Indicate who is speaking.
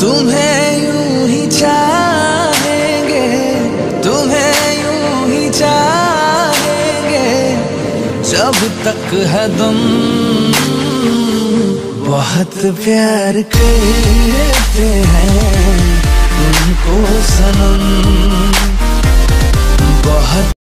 Speaker 1: तुम्हें यूं ही चाहेंगे, तुम्हें यूं ही चाहेंगे जब तक है दम। बहुत प्यार करते हैं तुमको सनम, बहुत